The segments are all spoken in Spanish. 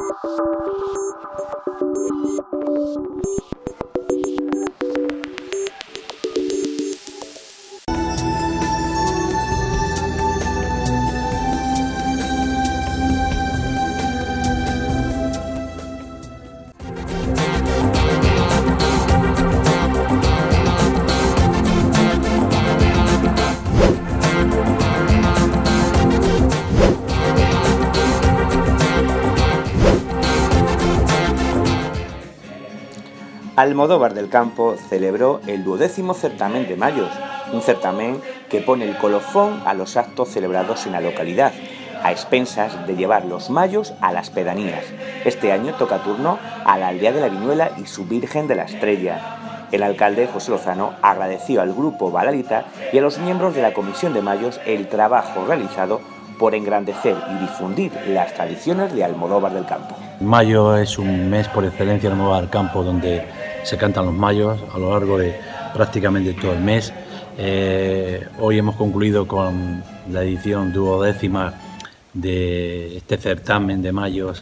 Almodóvar del Campo celebró el 12º certamen de Mayos, un certamen que pone el colofón a los actos celebrados en la localidad, a expensas de llevar los mayos a las pedanías. Este año toca turno a la aldea de la Viñuela y su Virgen de la Estrella. El alcalde José Lozano agradeció al grupo Balalita y a los miembros de la Comisión de Mayos el trabajo realizado por engrandecer y difundir las tradiciones de Almodóvar del Campo. Mayo es un mes por excelencia en Almodóvar del Campo donde se cantan los mayos a lo largo de prácticamente todo el mes. Hoy hemos concluido con la edición 12ª de este certamen de mayos.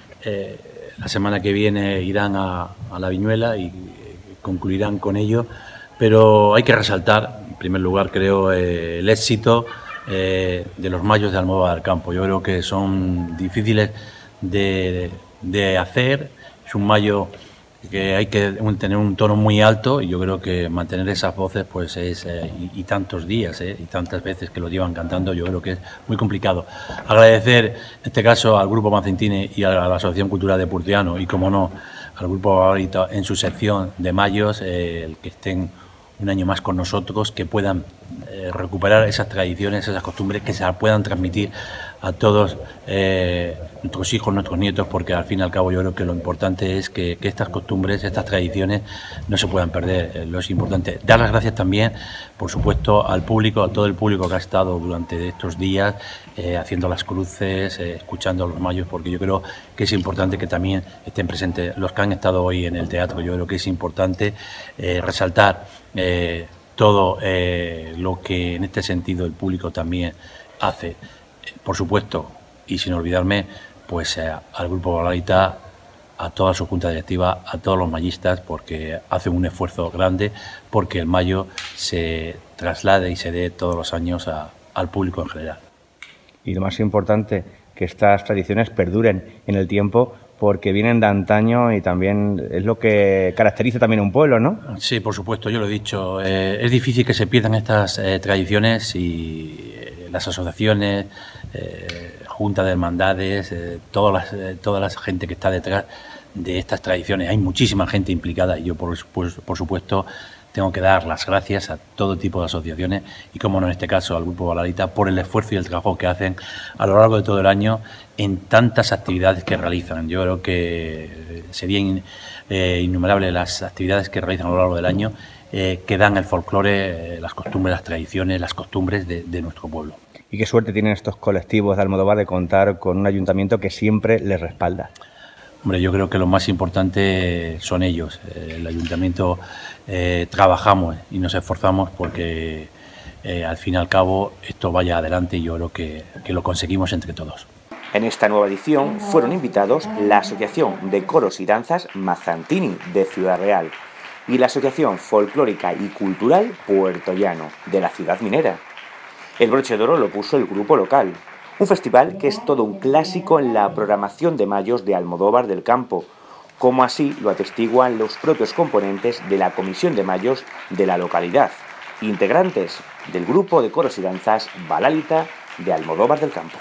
La semana que viene irán a la Viñuela y concluirán con ello, pero hay que resaltar, en primer lugar, creo, el éxito de los mayos de Almodóvar del Campo. Yo creo que son difíciles de hacer. Es un mayo que hay que tener un tono muy alto y yo creo que mantener esas voces pues es y tantos días y tantas veces que lo llevan cantando, yo creo que es muy complicado. Agradecer en este caso al Grupo Mazentini y a la Asociación Cultural de Puertollano y, como no, al Grupo Balalita en su sección de mayos, el que estén un año más con nosotros, que puedan recuperar esas tradiciones, esas costumbres, que se las puedan transmitir a todos nuestros hijos, nuestros nietos, porque al fin y al cabo yo creo que lo importante es que estas costumbres, estas tradiciones no se puedan perder. Lo es importante. Dar las gracias también, por supuesto, al público, a todo el público que ha estado durante estos días haciendo las cruces, escuchando a los mayos, porque yo creo que es importante que también estén presentes los que han estado hoy en el teatro. Yo creo que es importante resaltar todo lo que en este sentido el público también hace. Por supuesto, y sin olvidarme, pues al Grupo Balalita, a toda su junta directiva, a todos los mayistas, porque hacen un esfuerzo grande porque el mayo se traslade y se dé todos los años al público en general. Y lo más importante, que estas tradiciones perduren en el tiempo, porque vienen de antaño y también es lo que caracteriza también a un pueblo, ¿no? Sí, por supuesto, yo lo he dicho. Es difícil que se pierdan estas tradiciones y las asociaciones, juntas de hermandades, toda la gente que está detrás de estas tradiciones. Hay muchísima gente implicada y yo, por supuesto, tengo que dar las gracias a todo tipo de asociaciones y, como no, en este caso al Grupo Balalita, por el esfuerzo y el trabajo que hacen a lo largo de todo el año en tantas actividades que realizan. Yo creo que serían innumerables las actividades que realizan a lo largo del año, que dan el folclore, las costumbres, las tradiciones, las costumbres de nuestro pueblo. Y qué suerte tienen estos colectivos de Almodóvar de contar con un ayuntamiento que siempre les respalda. Hombre, yo creo que lo más importante son ellos. El ayuntamiento trabajamos y nos esforzamos porque al fin y al cabo esto vaya adelante y yo creo que lo conseguimos entre todos. En esta nueva edición fueron invitados la Asociación de Coros y Danzas Mazantini de Ciudad Real y la Asociación Folclórica y Cultural Puertollano de la ciudad minera. El broche de oro lo puso el grupo local, un festival que es todo un clásico en la programación de mayos de Almodóvar del Campo, como así lo atestiguan los propios componentes de la Comisión de Mayos de la localidad, integrantes del grupo de coros y danzas Balalita de Almodóvar del Campo.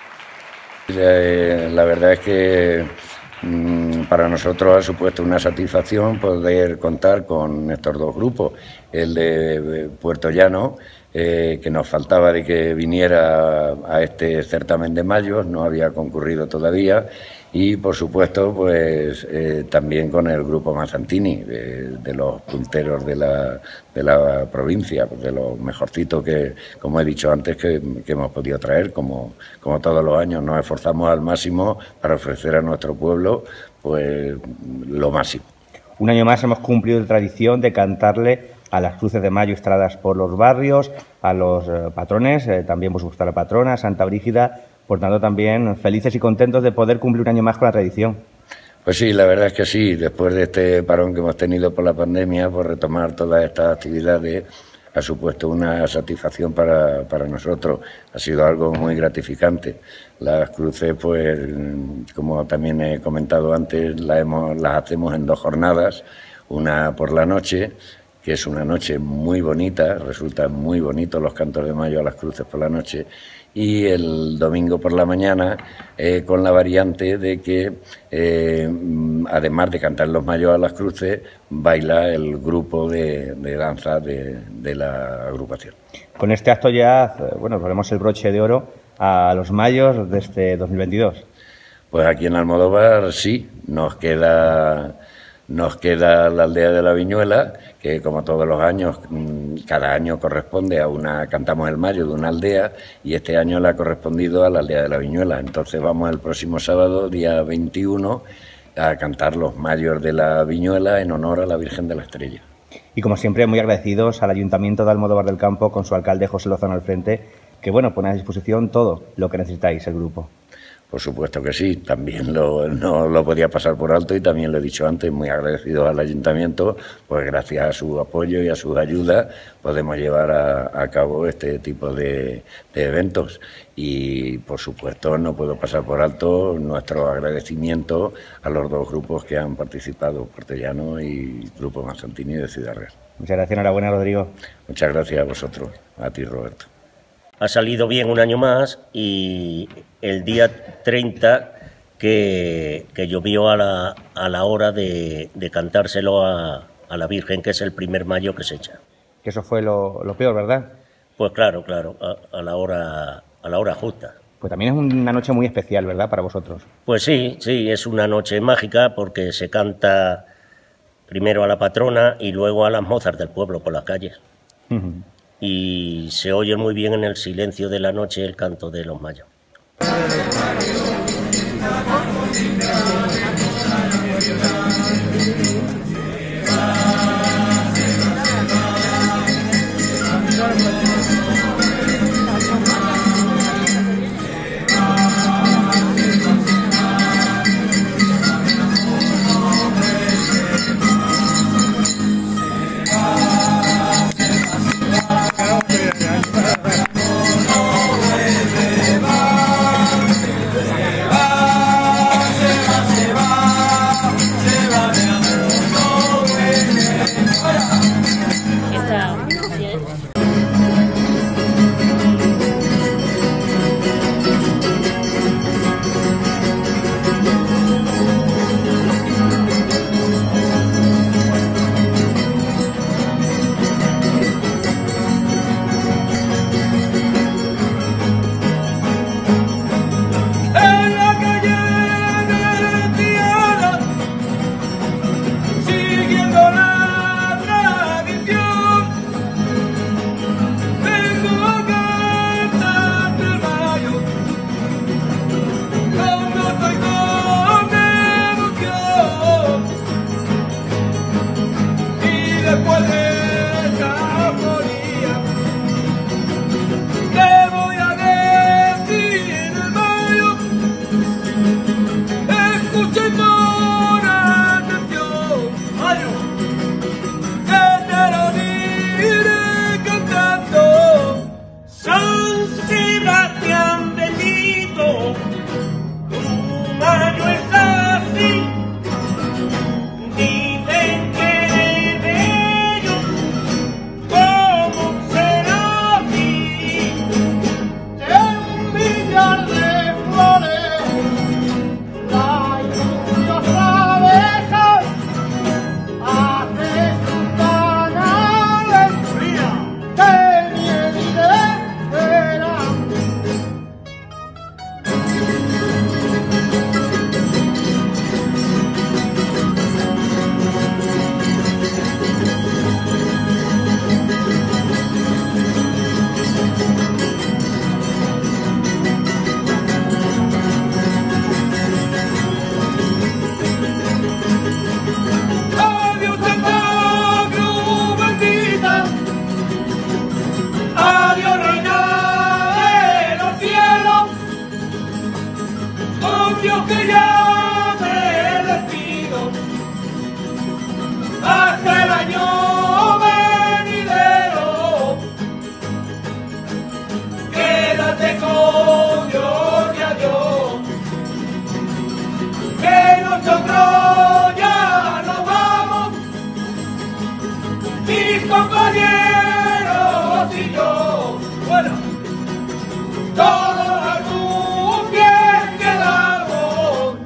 La verdad es que para nosotros ha supuesto una satisfacción poder contar con estos dos grupos, el de Puertollano, que nos faltaba de que viniera a este certamen de mayos, no había concurrido todavía, y por supuesto pues también con el grupo Mazantini, de los punteros de la provincia, pues de los mejorcitos que, como he dicho antes, que hemos podido traer, como todos los años. Nos esforzamos al máximo para ofrecer a nuestro pueblo pues lo máximo. Un año más hemos cumplido la tradición de cantarle a las cruces de mayo estradas por los barrios, a los patrones, también por supuesto a la patrona, Santa Brígida, Por tanto, también felices y contentos de poder cumplir un año más con la tradición. Pues sí, la verdad es que sí. Después de este parón que hemos tenido por la pandemia, por retomar todas estas actividades, ha supuesto una satisfacción para nosotros. Ha sido algo muy gratificante. Las cruces, pues, como también he comentado antes, las hacemos en 2 jornadas. Una por la noche, que es una noche muy bonita, resultan muy bonitos los cantos de mayo a las cruces por la noche, y el domingo por la mañana, con la variante de que, además de cantar los mayos a las cruces, baila el grupo de danza de la agrupación. Con este acto ya, bueno, ponemos el broche de oro a los mayos de este 2022. Pues aquí en Almodóvar sí, nos queda la aldea de la Viñuela, que como todos los años, cada año corresponde a cantamos el mayo de una aldea, y este año le ha correspondido a la aldea de la Viñuela. Entonces vamos el próximo sábado, día 21, a cantar los mayos de la Viñuela en honor a la Virgen de la Estrella. Y como siempre, muy agradecidos al Ayuntamiento de Almodóvar del Campo, con su alcalde José Lozano al frente, que bueno, pone a disposición todo lo que necesitáis el grupo. Por supuesto que sí, también no lo podía pasar por alto, y también lo he dicho antes, muy agradecido al Ayuntamiento, pues gracias a su apoyo y a sus ayudas podemos llevar a cabo este tipo de eventos. Y por supuesto no puedo pasar por alto nuestro agradecimiento a los 2 grupos que han participado, Puertollano y Grupo Mazzantini de Ciudad Real. Muchas gracias, enhorabuena, Rodrigo. Muchas gracias a vosotros, a ti, Roberto. Ha salido bien un año más, y el día 30 que llovió a la hora de cantárselo a la Virgen, que es el primer mayo que se echa. Que eso fue lo peor, ¿verdad? Pues claro, a la hora justa. Pues también es una noche muy especial, ¿verdad?, para vosotros. Pues sí, es una noche mágica, porque se canta primero a la patrona y luego a las mozas del pueblo por las calles. Y se oye muy bien en el silencio de la noche el canto de los mayos. nosotros ya nos vamos, mis compañeros y yo, bueno, todos algún bien quedamos.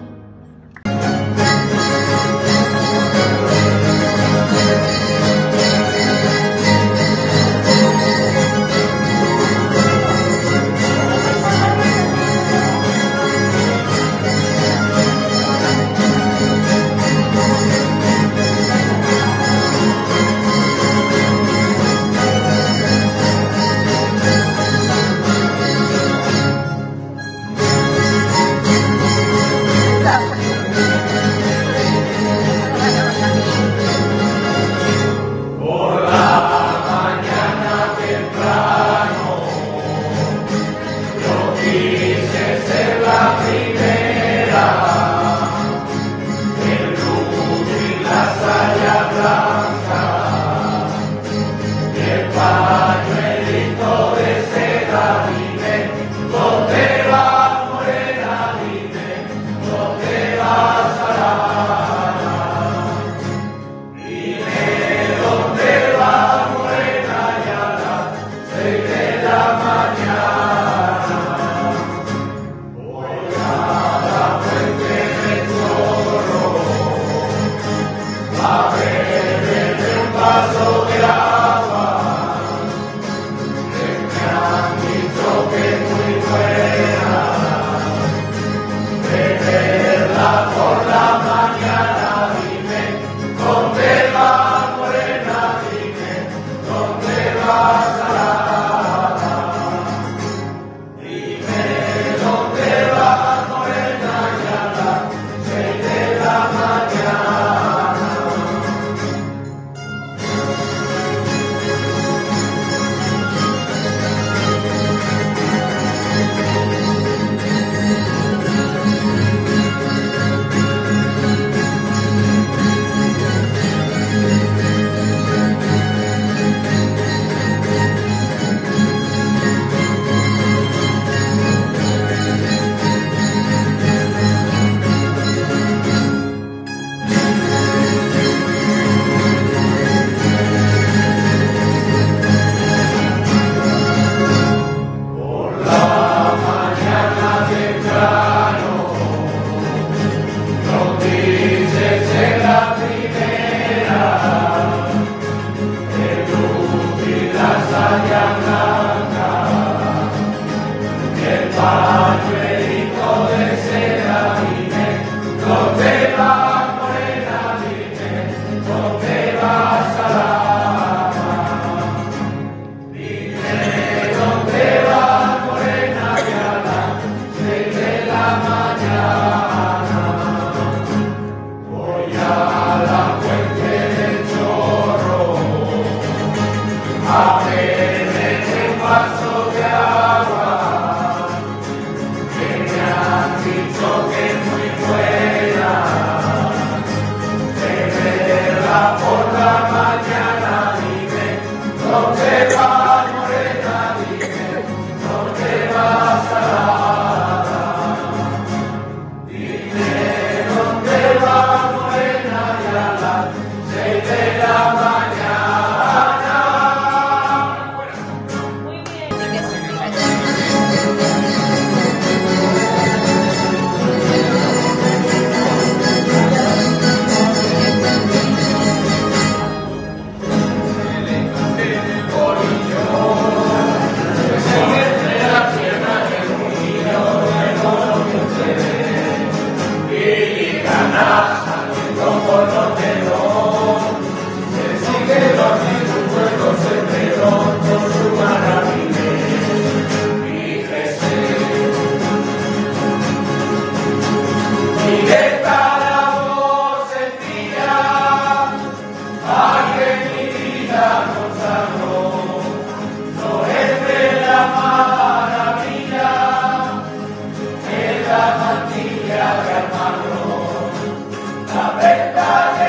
La verdad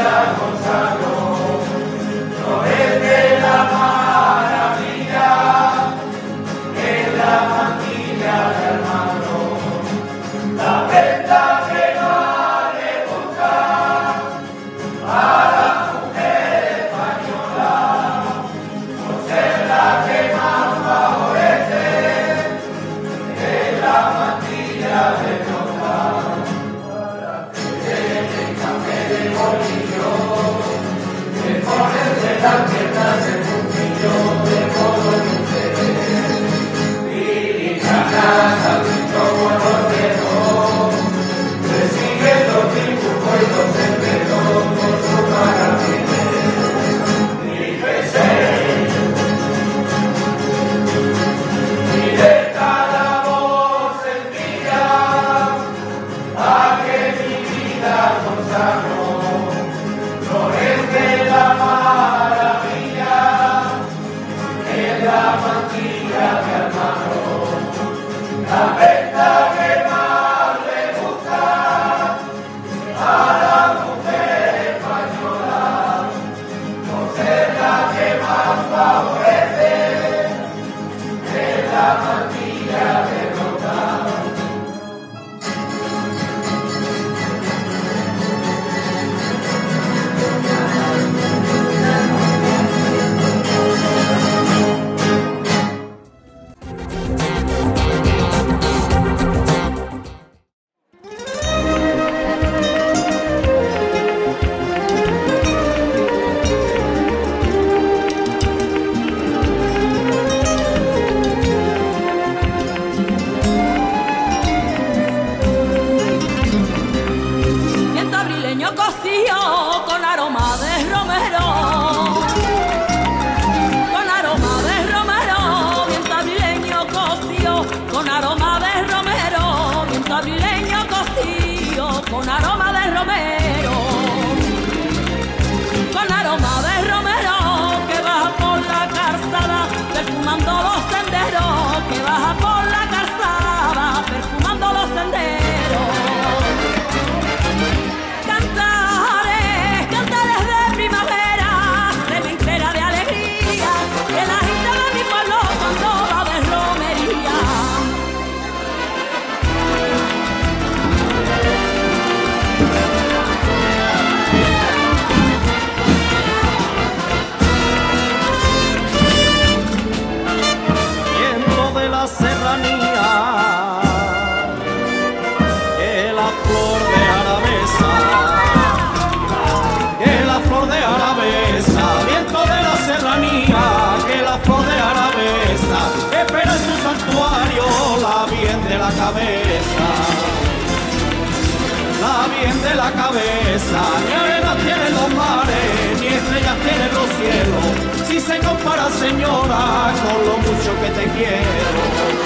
La bien de la cabeza, ni arena tienen los mares, ni estrellas tienen los cielos. Si se compara, señora, con lo mucho que te quiero,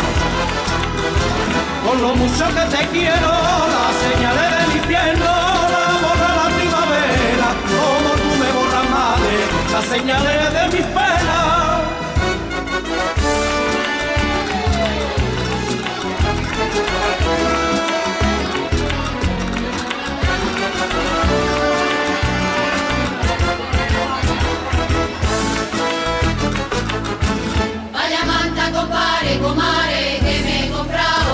con lo mucho que te quiero, las señales de mi invierno la borra la primavera, como tú me borras, madre, las señales de mis penas. Vaya manta, compare, comare, que me he comprado.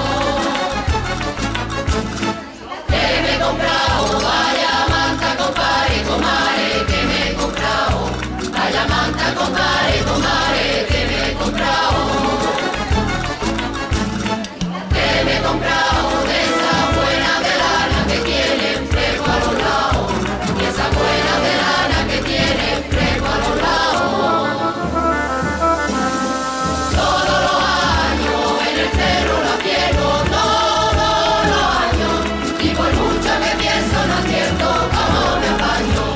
Que me he comprado. Vaya manta, compare, comare, que me he comprado. Vaya manta, compare, comare, que me he comprado. Que me he comprado de esa buena de lana que tiene fresco a los lados. Y esa buena de lana que tiene fresco a los lados. Todos los años en el cerro la pierdo, todos los años. Y por mucho que pienso no acierto cómo me apaño.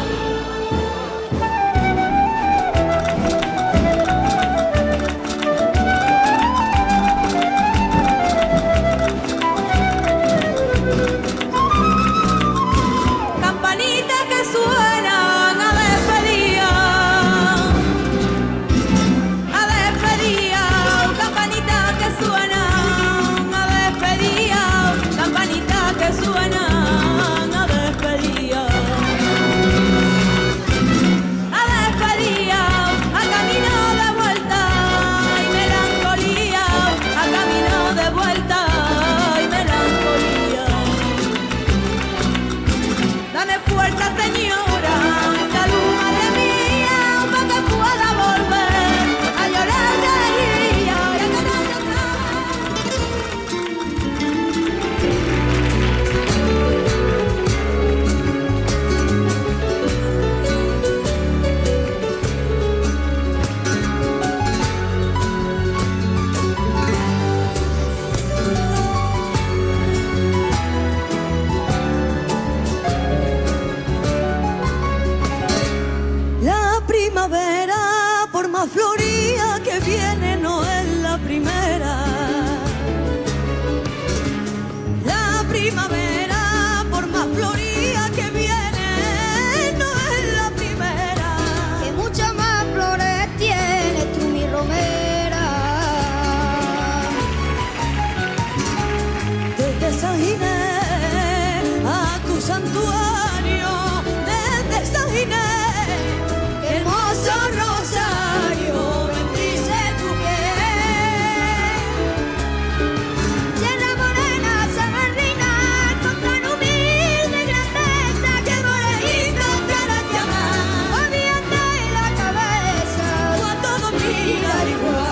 Campanitas que suenan a despedida, campanitas que suenan a despedida, campanitas que suenan a despedida. fuerza, señora, salud, madre mía, para que pueda volver a llorar de alegría y a cantar otra La primavera, por más floría que viene, no es la primera. La primavera, por más floría que viene, no es la primera. Que muchas más flores tienes tú, mi romera. Desde San Ginés a tu santuario, desde San Ginés, hermoso rosario, bendice tu piel. Sierra Morena sabe reinar con tan humilde grandeza que moreíto para llamar. Moviendo la cabeza, Tú a todo mira igual.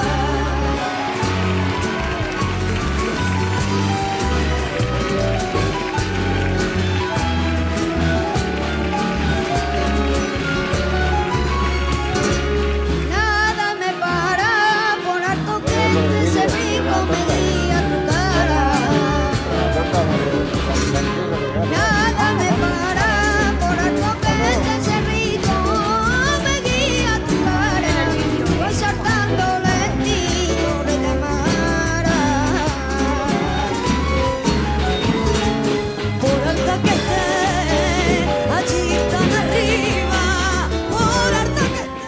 nada me para, por harto que ese rico me guía tu cara. Nada me para, por harto que ese rico me guía tu cara. Voy saltando lentito de la mara. Por alta que esté, allí tan arriba, por alta que esté.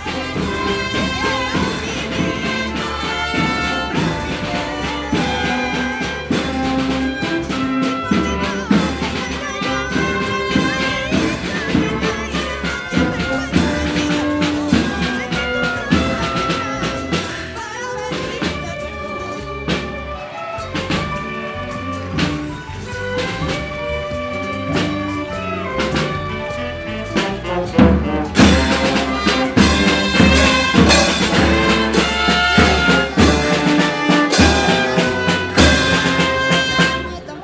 Tan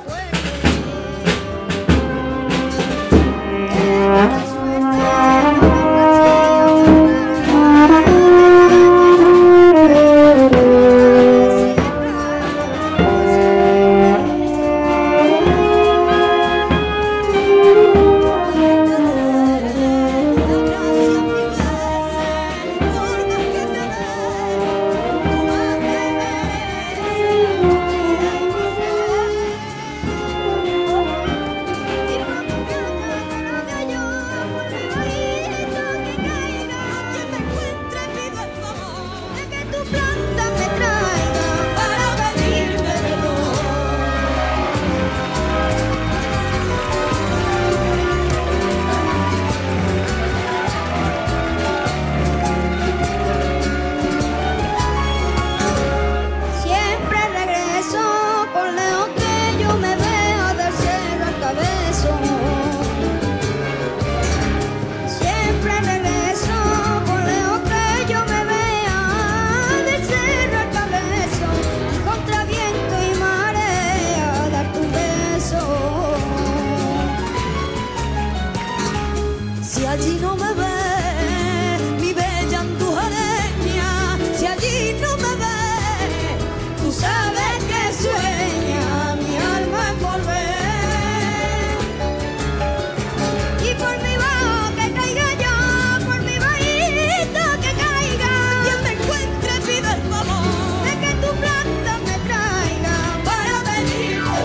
Siempre regreso por lejos que yo me vea del cerro al cabezo. Siempre regreso por lejos que yo me vea del cerro al cabezo. Y contra viento y marea darte un beso. Si allí no me ve, mi bella andujareña, si allí no me ve, tú sabes que sueña mi alma en volver. Y por mi bajo que caiga yo, por mi bajito que caiga. Quien me encuentre pide el favor De que tu planta me traiga para pedirte.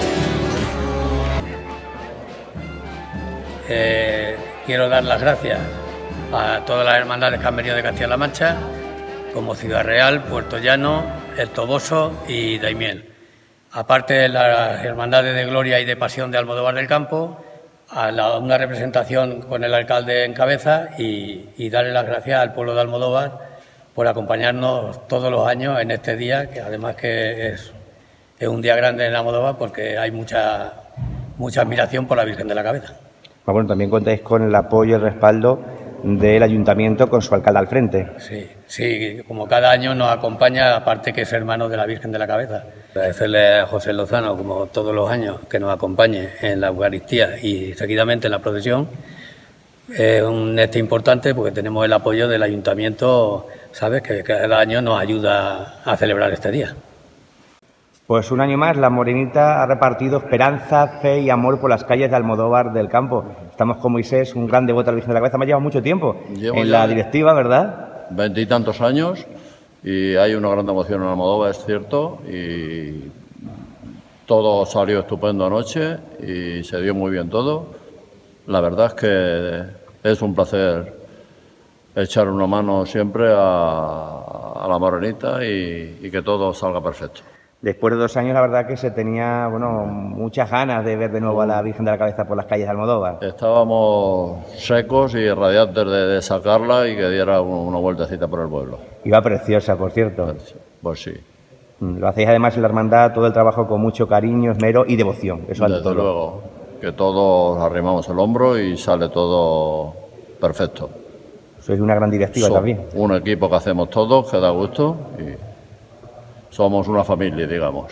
Quiero dar las gracias a todas las hermandades que han venido de Castilla-La Mancha, como Ciudad Real, Puerto Llano, El Toboso y Daimiel. Aparte de las hermandades de Gloria y de Pasión de Almodóvar del Campo, una representación con el alcalde en cabeza y darle las gracias al pueblo de Almodóvar por acompañarnos todos los años en este día, que además que es un día grande en Almodóvar porque hay mucha admiración por la Virgen de la Cabeza. Bueno, también contáis con el apoyo y el respaldo del ayuntamiento con su alcalde al frente. Sí, como cada año nos acompaña, aparte que es hermano de la Virgen de la Cabeza. Agradecerle a José Lozano, como todos los años, que nos acompañe en la Eucaristía y seguidamente en la procesión. Es un este importante porque tenemos el apoyo del ayuntamiento, ¿sabes?, que cada año nos ayuda a celebrar este día. Pues un año más la Morenita ha repartido esperanza, fe y amor por las calles de Almodóvar del Campo. Estamos con Moisés, un gran devoto a la Virgen de la Cabeza. Me ha llevado mucho tiempo en la directiva, ¿verdad? 20 y tantos años, y hay una gran devoción en Almodóvar, es cierto, y todo salió estupendo anoche y se dio muy bien todo. La verdad es que es un placer echar una mano siempre a la Morenita y que todo salga perfecto. Después de 2 años, la verdad que se tenía muchas ganas de ver de nuevo a la Virgen de la Cabeza por las calles de Almodóvar. Estábamos secos y radiantes de sacarla y que diera una vueltecita por el pueblo. Iba preciosa, por cierto. Pues sí. Lo hacéis además en la hermandad, todo el trabajo con mucho cariño, esmero y devoción. Eso ante todo. Desde luego, que todos arrimamos el hombro y sale todo perfecto. Sois una gran directiva también. Un equipo que hacemos todos, que da gusto, y somos una familia, digamos.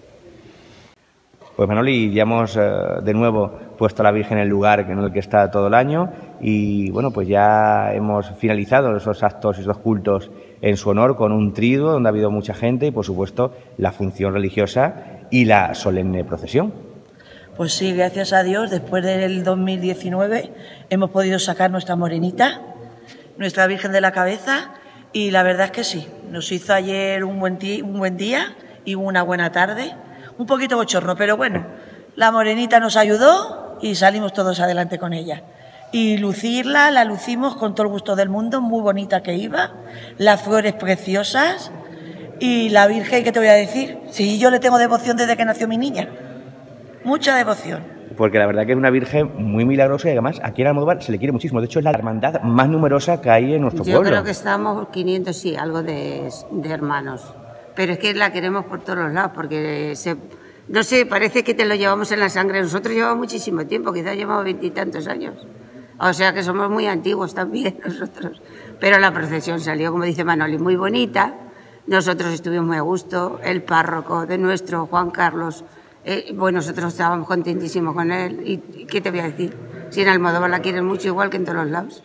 Pues Manoli, ya hemos de nuevo puesto a la Virgen en el lugar en el que está todo el año y bueno, pues ya hemos finalizado esos actos y esos cultos en su honor con un triduo donde ha habido mucha gente y por supuesto la función religiosa y la solemne procesión. Pues sí, gracias a Dios, después del 2019 hemos podido sacar nuestra Morenita, nuestra Virgen de la Cabeza, y la verdad es que sí, nos hizo ayer un buen día y una buena tarde, un poquito bochorno, pero bueno, la Morenita nos ayudó y salimos todos adelante con ella. Y lucirla, la lucimos con todo el gusto del mundo, muy bonita que iba, las flores preciosas y la Virgen, ¿qué te voy a decir? Sí, yo le tengo devoción desde que nació mi niña, mucha devoción. Porque la verdad que es una Virgen muy milagrosa y además aquí en Almodóvar se le quiere muchísimo. De hecho, es la hermandad más numerosa que hay en nuestro pueblo. Yo creo que estamos 500, sí, algo de hermanos. Pero es que la queremos por todos los lados, porque no sé, parece que te lo llevamos en la sangre. Nosotros llevamos muchísimo tiempo, quizás llevamos 20 y tantos años. O sea que somos muy antiguos también nosotros. Pero la procesión salió, como dice Manoli, muy bonita. Nosotros estuvimos muy a gusto. El párroco de nuestro, Juan Carlos, bueno, nosotros estábamos contentísimos con él. ¿Y qué te voy a decir? Si en Almodóvar la quieren mucho, igual que en todos los lados.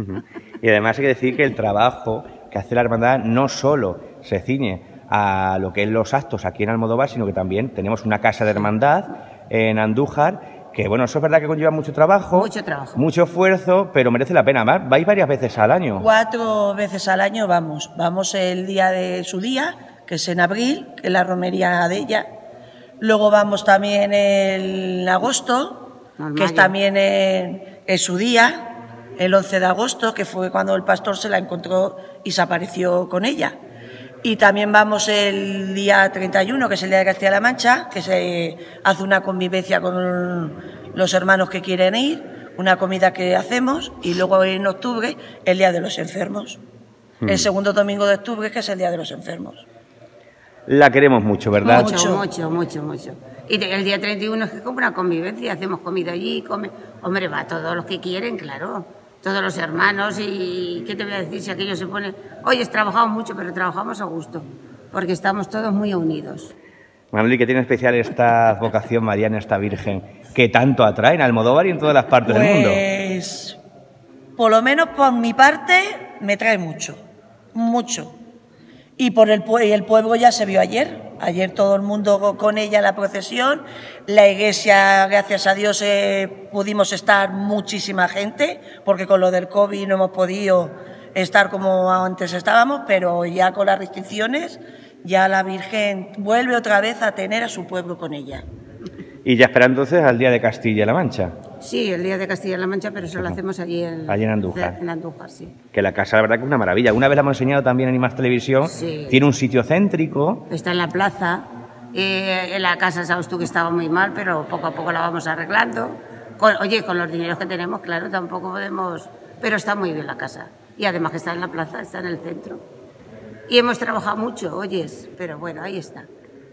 Y además hay que decir que el trabajo que hace la hermandad no solo se ciñe a lo que es los actos aquí en Almodóvar, sino que también tenemos una casa de hermandad en Andújar, que bueno, eso es verdad que conlleva mucho trabajo, mucho esfuerzo, pero merece la pena. Vais varias veces al año. 4 veces al año vamos. Vamos el día de su día, que es en abril, que es la romería de ella. Luego vamos también en agosto, que es también en su día, el 11 de agosto, que fue cuando el pastor se la encontró y se apareció con ella. Y también vamos el día 31, que es el día de Castilla-La Mancha, que se hace una convivencia con los hermanos que quieren ir, una comida que hacemos, y luego en octubre el día de los enfermos. El segundo domingo de octubre, que es el día de los enfermos. La queremos mucho, ¿verdad? Mucho. Y el día 31 es que como una convivencia, hacemos comida allí, hombre, va todos los que quieren, claro, todos los hermanos, y ¿qué te voy a decir si aquello se pone? Oye, trabajamos mucho, pero trabajamos a gusto, porque estamos todos muy unidos. Manoli, ¿qué tiene especial esta vocación mariana, esta Virgen, que tanto atrae en Almodóvar y en todas las partes del mundo? Pues, por lo menos por mi parte, me trae mucho. Y por el pueblo ya se vio ayer. Ayer todo el mundo con ella en la procesión. La iglesia, gracias a Dios, pudimos estar muchísima gente, porque con lo del COVID no hemos podido estar como antes estábamos, pero ya con las restricciones, ya la Virgen vuelve otra vez a tener a su pueblo con ella. Y ya espera entonces al día de Castilla-La Mancha. Sí, el día de Castilla-La Mancha, pero eso lo hacemos allí en Andújar. En Andújar, sí. Que la casa, la verdad, que es una maravilla. Una vez la hemos enseñado también en Imax Televisión. Sí. Tiene un sitio céntrico. Está en la plaza. En la casa, sabes tú que estaba muy mal, pero poco a poco la vamos arreglando. Con los dineros que tenemos, claro, tampoco podemos... Pero está muy bien la casa. Y además que está en la plaza, está en el centro. Y hemos trabajado mucho, oyes, pero bueno, ahí está.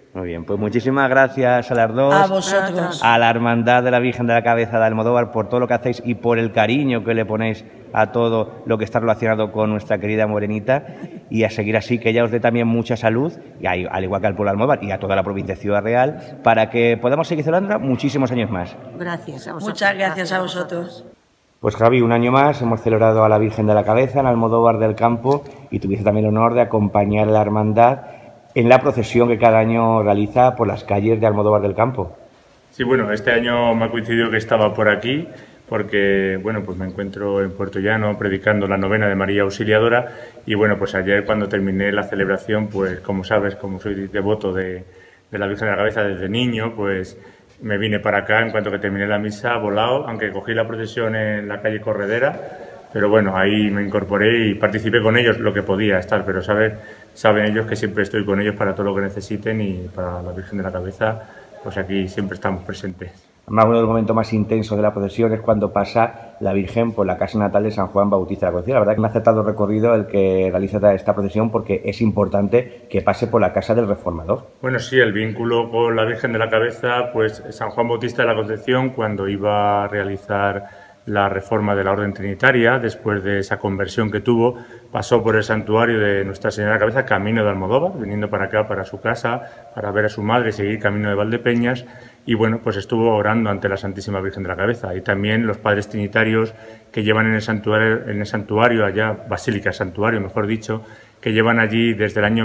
Muy bien, pues muchísimas gracias a las dos. A vosotros. A la Hermandad de la Virgen de la Cabeza de Almodóvar por todo lo que hacéis y por el cariño que le ponéis a todo lo que está relacionado con nuestra querida Morenita, y a seguir así, que ella os dé también mucha salud, y al igual que al pueblo de Almodóvar y a toda la provincia de Ciudad Real, para que podamos seguir celebrando muchísimos años más. Gracias a vosotros. Muchas gracias a vosotros. Pues Javi, un año más hemos celebrado a la Virgen de la Cabeza en Almodóvar del Campo, y tuviste también el honor de acompañar a la hermandad en la procesión que cada año realiza por las calles de Almodóvar del Campo. Sí, bueno, este año me ha coincidido que estaba por aquí porque, bueno, pues me encuentro en Puerto Llano predicando la novena de María Auxiliadora, y bueno, pues ayer cuando terminé la celebración, pues como sabes, como soy devoto de la Virgen de la Cabeza desde niño, pues me vine para acá en cuanto que terminé la misa, volado, aunque cogí la procesión en la calle Corredera, pero bueno, ahí me incorporé y participé con ellos lo que podía estar, pero saben ellos que siempre estoy con ellos para todo lo que necesiten, y para la Virgen de la Cabeza, pues aquí siempre estamos presentes. Además, uno de los momentos más intensos de la procesión es cuando pasa la Virgen por la casa natal de San Juan Bautista de la Concepción. La verdad que me ha acertado recorrido el que realiza esta procesión, porque es importante que pase por la casa del Reformador. Bueno, sí, el vínculo con la Virgen de la Cabeza, pues San Juan Bautista de la Concepción, cuando iba a realizar la reforma de la Orden Trinitaria, después de esa conversión que tuvo, pasó por el santuario de Nuestra Señora de la Cabeza, camino de Almodóvar, viniendo para acá, para su casa, para ver a su madre y seguir camino de Valdepeñas, y bueno, pues estuvo orando ante la Santísima Virgen de la Cabeza. Y también los padres trinitarios que llevan en el santuario allá, Basílica Santuario, mejor dicho, que llevan allí desde el año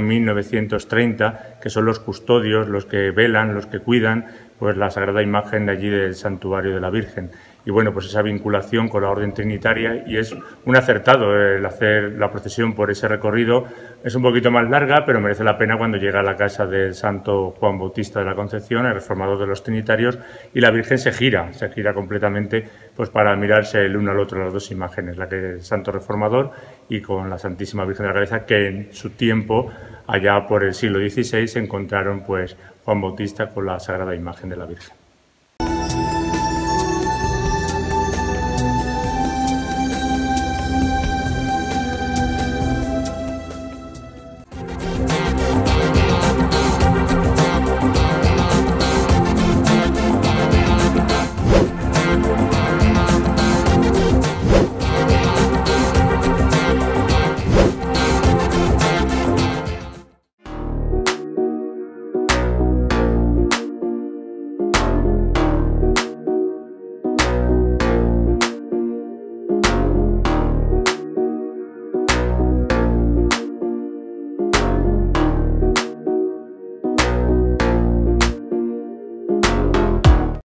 1930, que son los custodios, los que velan, los que cuidan, pues la sagrada imagen de allí del santuario de la Virgen. Y bueno, pues esa vinculación con la Orden Trinitaria, y es un acertado el hacer la procesión por ese recorrido. Es un poquito más larga, pero merece la pena cuando llega a la casa del Santo Juan Bautista de la Concepción, el reformador de los Trinitarios, y la Virgen se gira completamente, pues para mirarse el uno al otro las dos imágenes, la que es el Santo Reformador y con la Santísima Virgen de la Cabeza, que en su tiempo, allá por el siglo XVI, se encontraron pues Juan Bautista con la sagrada imagen de la Virgen.